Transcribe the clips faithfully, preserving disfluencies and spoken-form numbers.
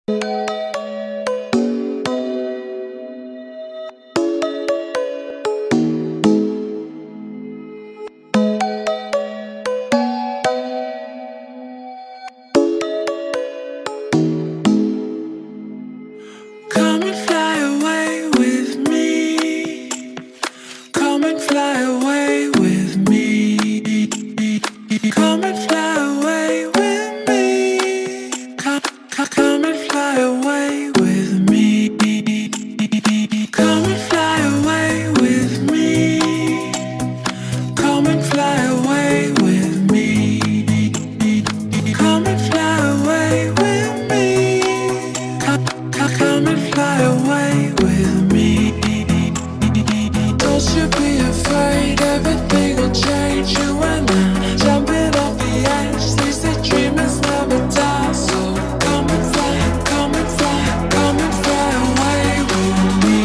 Come and fly away with me. Come and fly away with me. Come and fly away with me. Come, come, come and fly away with me. Come and fly away with me. Come and fly away with me. Come and fly away with me. Come, come, come and fly away with me. Don't you be afraid, everything will change. You and I jumping off the edge. They say dreamers never die. So come and fly, come and fly, come and fly away with me.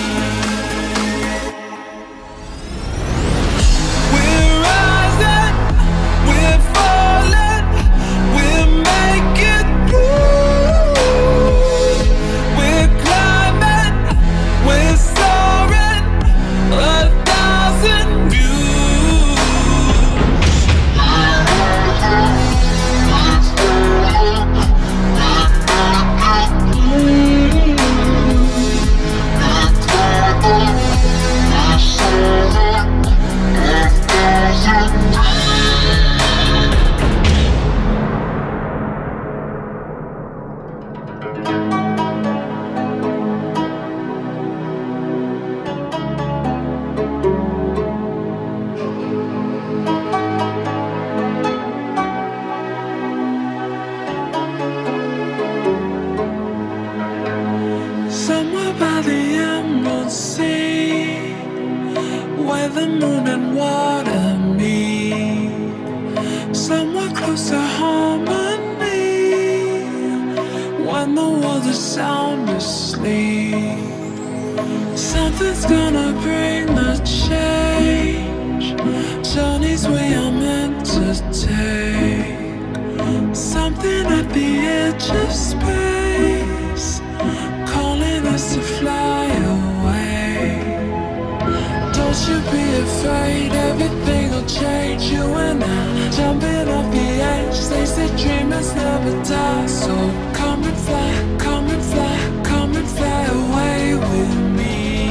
We're rising, we're falling, we're making through. We're climbing, we're soaring, a thousand views. Somewhere by the emerald sea, where the moon and water meet, somewhere close to harmony, when the world is sound asleep. Something's gonna bring the change, journeys we are meant to take. Something at the edge of space, calling us to fly away. Don't you be afraid, everything will change. You and I jumping off the edge. They say dreamers never die. So come and fly, come and fly, come and fly away with me.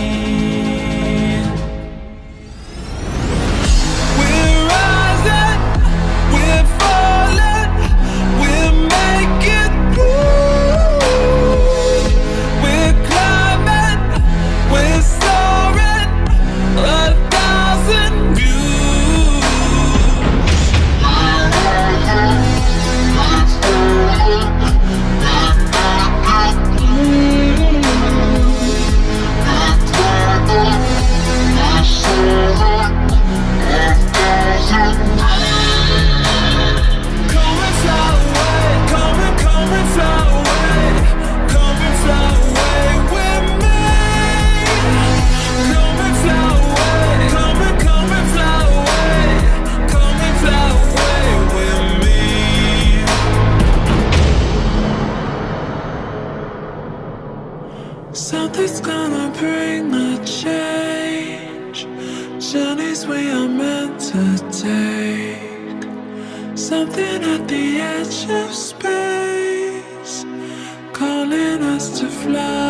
We're rising, we're falling, we're making through. We're climbing, we're soaring, a thousand views. Come and fly away, come and come and fly away, come and fly away with me. Come and fly away, come and come and fly away, come and fly away with me. Something's gonna bring the change, journeys we are meant to take. Something at the edge of space, calling us to fly.